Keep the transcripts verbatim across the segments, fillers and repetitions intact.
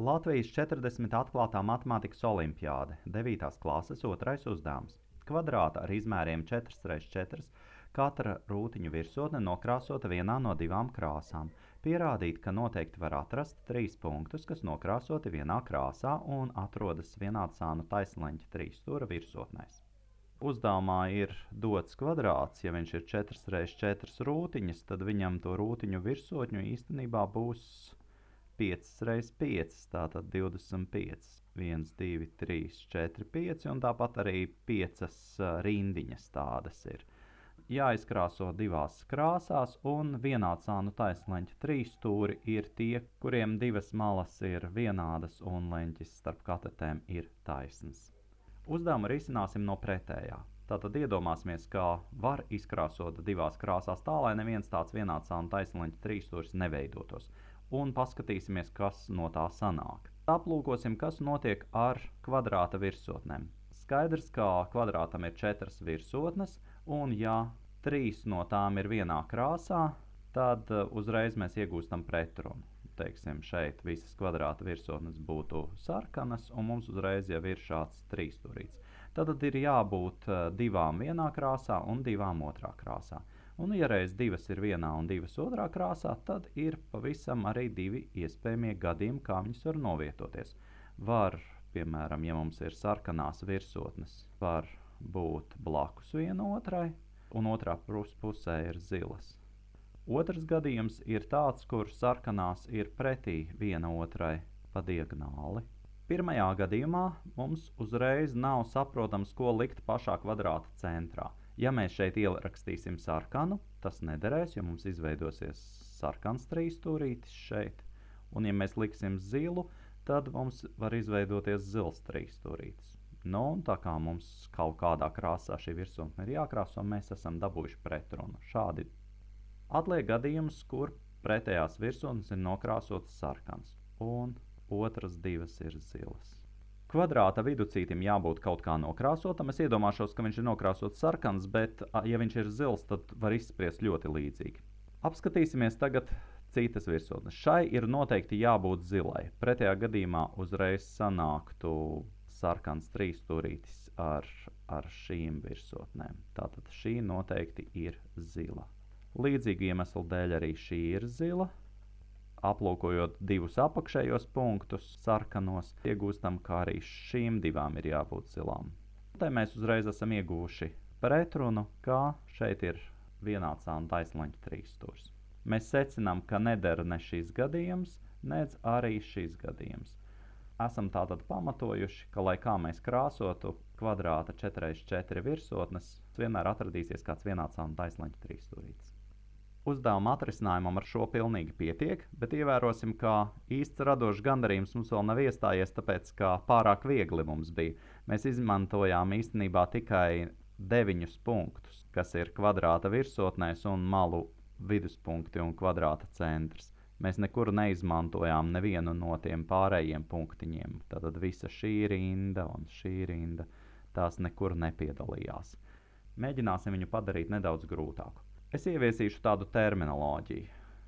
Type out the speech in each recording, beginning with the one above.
Latvijas četrdesmit atklātā matemātikas olimpiāde, devītās klases otrais uzdevums. Kvadrāta ar izmēriem četri reiz četri, katra rūtiņu virsotne nokrāsota vienā no divām krāsām. Pierādīt, ka noteikti var atrast trīs punktus, kas nokrāsoti vienā krāsā un atrodas vienādsānu taisnleņķa trīsstūra virsotnēs. Uzdevumā ir dots kvadrāts, ja viņš ir četri reiz četri rūtiņas, tad viņam to rūtiņu virsotņu īstenībā būs pieci reiz pieci, tātad divdesmit pieci. viens, divi, trīs, četri, pieci un tāpat arī piecas rindiņas tādas ir. Jāizkrāso divās krāsās un vienādsānu taisnleņķa trīsstūri ir tie, kuriem divas malas ir vienādas un leņķis starp katetēm ir taisns. Uzdevumu risināsim no pretējā. Tātad iedomāsimies, kā var izkrāsot divās krāsās tā, lai neviens tāds vienādsānu taisnleņķa trīsstūris neveidotos. Un paskatīsimies, kas no tā sanāk. Aplūkosim, kas notiek ar kvadrāta virsotnēm. Skaidrs, ka kvadrātam ir četras virsotnes, un ja trīs no tām ir vienā krāsā, tad uzreiz mēs iegūstam pretrunu. Teiksim, šeit visas kvadrāta virsotnes būtu sarkanas, un mums uzreiz jau ir šāds trīsstūrīts. Tad ir jābūt divām vienā krāsā un divām otrā krāsā. Un, ja reiz divas ir vienā un divas otrā krāsā, tad ir pavisam arī divi iespējamie gadījumi, kā viņas var novietoties. Var, piemēram, ja mums ir sarkanās virsotnes, var būt blakus viena otrai, un otrā pusē ir zilas. Otrs gadījums ir tāds, kur sarkanās ir pretī viena otrai pa diagonāli. Pirmajā gadījumā mums uzreiz nav saprotams, ko likt pašā kvadrāta centrā. Ja mēs šeit ierakstīsim sarkanu, tas nederēs, jo mums izveidosies sarkans trīsstūrītis šeit. Un ja mēs liksim zilu, tad mums var izveidoties zils trīsstūrītis. Nu, un tā kā mums kaut kādā krāsā šī virsotne ir jākrāso, mēs esam dabūjuši pretrunu. Šādi atliek gadījums, kur pretējās virsotnes ir nokrāsotas sarkans, un otras divas ir zilas. Kvadrāta viducītim jābūt kaut kā nokrāsotam. Es iedomāšos, ka viņš ir nokrāsots sarkans, bet, ja viņš ir zils, tad var izspriest ļoti līdzīgi. Apskatīsimies tagad citas virsotnes. Šai ir noteikti jābūt zilai. Pretējā gadījumā uzreiz sanāktu sarkans trīsstūrītis ar, ar šīm virsotnēm. Tātad šī noteikti ir zila. Līdzīgi iemeslu dēļ arī šī ir zila. Aplūkojot divus apakšējos punktus sarkanos, iegūstam, ka arī šīm divām ir jābūt zilām. Te mēs uzreiz esam ieguvuši pretrunu, ka šeit ir vienādsānu taisnleņķa trīsstūris. Mēs secinām, ka neder ne šis gadījums, nec arī šis gadījums. Esam tātad pamatojuši, ka, lai kā mēs krāsotu kvadrāta četri reiz četri virsotnes, vienmēr atradīsies kāds vienādsānu taisnleņķa trīsstūrītis. Uzdevuma atrisinājumam ar šo pilnīgi pietiek, bet ievērosim, ka īsts radošs gandarījums mums vēl nav iestājies, tāpēc, ka pārāk viegli mums bija. Mēs izmantojām īstenībā tikai deviņus punktus, kas ir kvadrāta virsotnēs un malu viduspunkti un kvadrāta centrs. Mēs nekur neizmantojām nevienu no tiem pārējiem punktiņiem. Tātad visa šī rinda un šī rinda, tās nekur nepiedalījās. Mēģināsim viņu padarīt nedaudz grūtāku. Es ieviesīšu tādu terminoloģiju.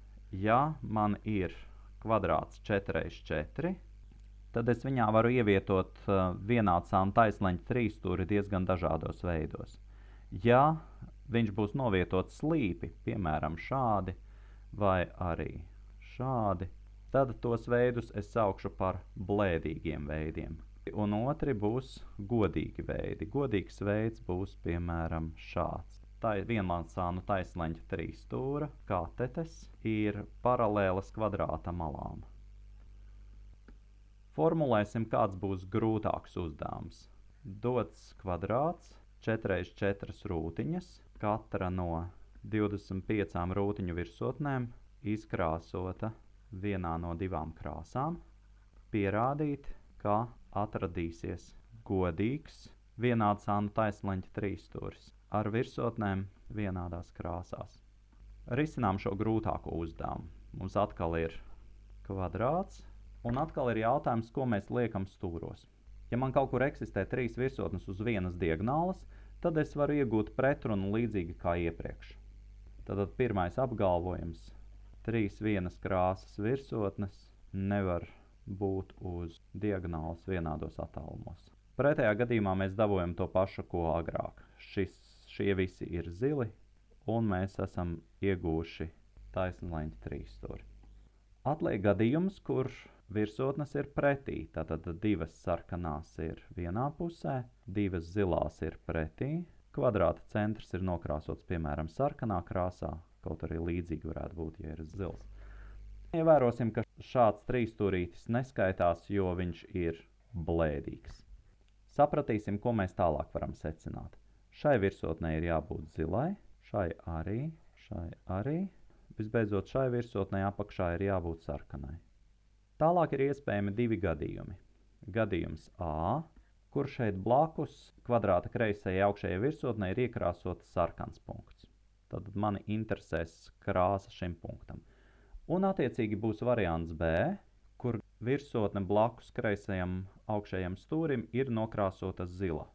Ja man ir kvadrāts četri reiz četri, tad es viņā varu ievietot vienādsānu taisnleņķa trīsstūri diezgan dažādos veidos. Ja viņš būs novietots slīpi, piemēram šādi vai arī šādi, tad tos veidus es saukšu par blēdīgiem veidiem. Un otri būs godīgi veidi. Godīgs veids būs, piemēram, šāds. Tā ir vienādsānu taisnleņķa trīsstūra katetes ir paralēlas kvadrāta malām. Formulēsim, kāds būs grūtāks uzdevums. Dots kvadrāts, četri reiz četras rūtiņas, katra no divdesmit piecām rūtiņu virsotnēm izkrāsota vienā no divām krāsām. Pierādīt, ka atradīsies godīgs vienādsānu taisnleņķa trīsstūris ar virsotnēm vienādās krāsās. Risinām šo grūtāko uzdevumu. Mums atkal ir kvadrāts, un atkal ir jautājums, ko mēs liekam stūros. Ja man kaut kur eksistē trīs virsotnes uz vienas diagonālas, tad es varu iegūt pretrunu līdzīgi kā iepriekš. Tātad pirmais apgalvojums. Trīs vienas krāsas virsotnes nevar būt uz diagonālas vienādos attālumos. Pretējā gadījumā mēs dabūjam to pašu, ko agrāk. Šis, šie visi ir zili, un mēs esam iegūši taisnleņķa trīsstūri. Atliek gadījums, kur virsotnes ir pretī. Tātad divas sarkanās ir vienā pusē, divas zilās ir pretī. Kvadrāta centrs ir nokrāsots, piemēram, sarkanā krāsā, kaut arī līdzīgi varētu būt, ja ir zils. Ievērosim, ka šāds trīsstūrītis neskaitās, jo viņš ir blēdīgs. Sapratīsim, ko mēs tālāk varam secināt. Šai virsotnei ir jābūt zilai, šai arī, šai arī. Visbeidzot, šai virsotnei apakšā ir jābūt sarkanai. Tālāk ir iespējami divi gadījumi. Gadījums A, kur šeit blakus kvadrāta kreisajai augšējai virsotnei ir iekrāsots sarkans punkts. Tad mani interesēs krāsa šim punktam. Un attiecīgi būs variants B, kur virsotne blakus kreisajam augšējam stūrim ir nokrāsota zila.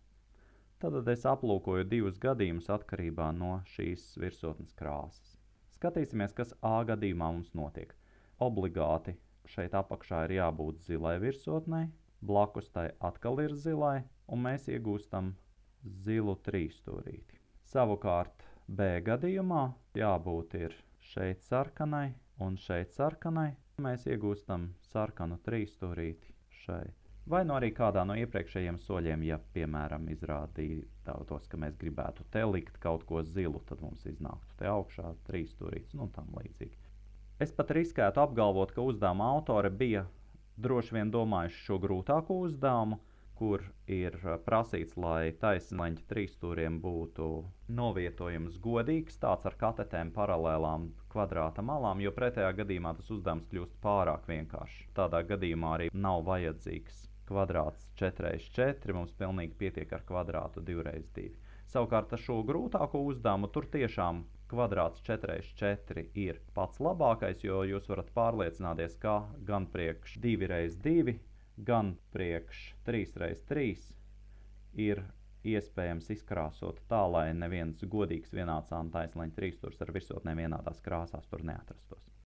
Tad es aplūkoju divus gadījumus atkarībā no šīs virsotnes krāsas. Skatīsimies, kas A gadījumā mums notiek. Obligāti šeit apakšā ir jābūt zilai virsotnei, blakus tai atkal ir zilai, un mēs iegūstam zilu trīsstūrīti. Savukārt B gadījumā jābūt ir šeit sarkanai un šeit sarkanai. Mēs iegūstam sarkanu trīsstūrīti šeit. Vai nu arī kādā no iepriekšējiem soļiem, ja, piemēram, izrādītos, ka mēs gribētu te likt kaut ko zilu, tad mums iznāktu te augšā trīsstūrītis, nu tam līdzīgi. Es pat riskētu apgalvot, ka uzdevuma autore bija droši vien domājuši šo grūtāko uzdevumu, kur ir prasīts, lai taisnleņķa trīsstūriem būtu novietojums godīgs, tāds ar katetēm paralēlām kvadrāta malām, jo pretējā gadījumā tas uzdevums kļūst pārāk vienkāršs. Tādā gadījumā arī nav vajadzīgs kvadrāts četri reiz četri, mums pilnīgi pietiek ar kvadrātu divi reiz divi. Savukārt ar šo grūtāko uzdevumu tur tiešām kvadrāts četri reiz četri ir pats labākais, jo jūs varat pārliecināties, ka gan priekš divi reiz divi, gan priekš trīs reiz trīs ir iespējams izkrāsot tā, lai neviens godīgs vienāds taisnleņķa trīsstūris ar virsotnēm vienādās krāsās tur neatrastos.